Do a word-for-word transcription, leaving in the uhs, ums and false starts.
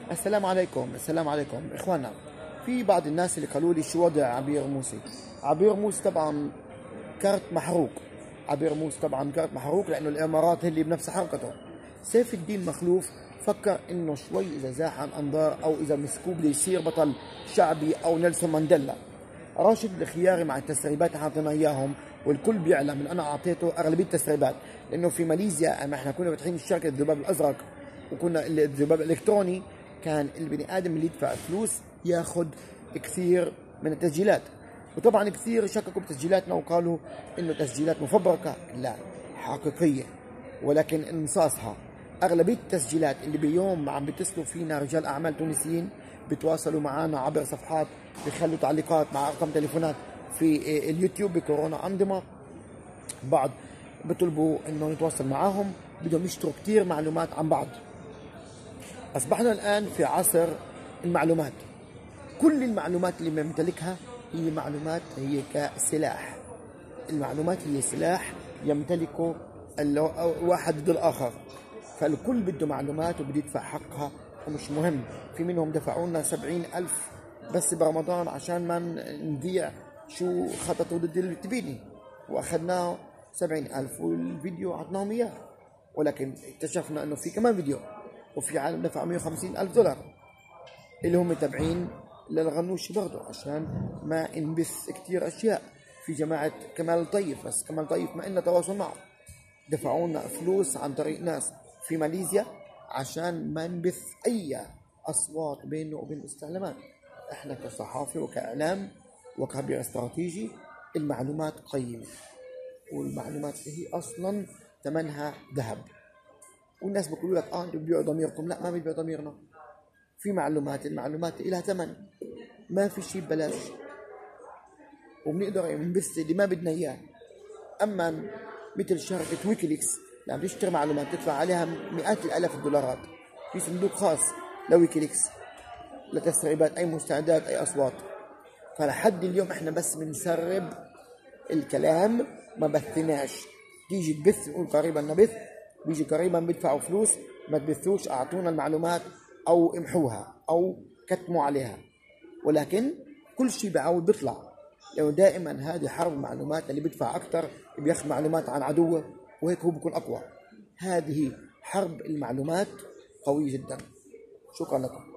السلام عليكم السلام عليكم اخوانا. في بعض الناس اللي قالوا لي شو وضع عبير موسى. عبير موسى طبعا كارت محروق. عبير موسى طبعا كارت محروق لانه الامارات هي اللي بنفس حركته. سيف الدين مخلوف فكر انه شوي اذا زاح عن انظار او اذا مسكوب بده يصير بطل شعبي او نيلسون مانديلا. راشد الخياري مع التسريبات اللي حاطينها اياهم، والكل بيعلم ان انا اعطيته اغلبيه التسريبات، لانه في ماليزيا اما احنا كنا فاتحين الشركه الذباب الازرق وكنا الذباب الالكتروني، كان البني ادم اللي يدفع فلوس ياخذ كثير من التسجيلات، وطبعا كثير شككوا بتسجيلاتنا وقالوا انه تسجيلات مفبركه. لا، حقيقيه ولكن انصاصها. اغلبيه التسجيلات اللي بيوم عم بيتصلوا فينا رجال اعمال تونسيين بيتواصلوا معنا عبر صفحات، بيخلوا تعليقات مع ارقام تليفونات في اليوتيوب بكورونا انظمه. بعض بيطلبوا انه نتواصل معاهم، بدهم يشتروا كثير معلومات عن بعض. اصبحنا الان في عصر المعلومات. كل المعلومات اللي بنمتلكها هي معلومات، هي كسلاح. المعلومات هي سلاح يمتلكه الواحد ضد الاخر، فالكل بده معلومات وبده يدفع حقها، ومش مهم. في منهم دفعوا لنا سبعين ألف بس برمضان عشان ما نذيع شو خططوا ضد التبيني، واخذناه سبعين ألف والفيديو عطناهم اياه، ولكن اكتشفنا انه في كمان فيديو وفي عالم دفع مية وخمسين ألف دولار اللي هم تابعين للغنوشي برضه عشان ما نبث كثير اشياء. في جماعه كمال طيف، بس كمال طيف ما لنا تواصل معه، دفعوا لنا فلوس عن طريق ناس في ماليزيا عشان ما نبث اي اصوات بينه وبين الاستعلامات. احنا كصحافه وكاعلام وكخبير استراتيجي المعلومات قيمه، والمعلومات هي اصلا ثمنها ذهب. والناس بيقولوا لك اه انتم بتبيعوا ضميركم. لا، ما بنبيع ضميرنا. في معلومات، المعلومات لها ثمن، ما في شيء ببلاش، وبنقدر نبث اللي ما بدنا اياه. اما مثل شركه ويكيليكس اللي عم تشتري معلومات تدفع عليها مئات الالاف الدولارات، في صندوق خاص لويكيليكس لتسريبات اي مستندات اي اصوات. فلحد اليوم احنا بس بنسرب الكلام، ما بثناش. تيجي تبث نقول قريبا نبث، بيجي قريبا بيدفعوا فلوس، ما تبثوش، اعطونا المعلومات او امحوها او كتموا عليها. ولكن كل شيء بعود بيطلع، لانه دائما هذه حرب معلومات، اللي بيدفع اكثر بياخذ معلومات عن عدوه وهيك هو بيكون اقوى. هذه حرب المعلومات قوية جدا. شكرا لكم.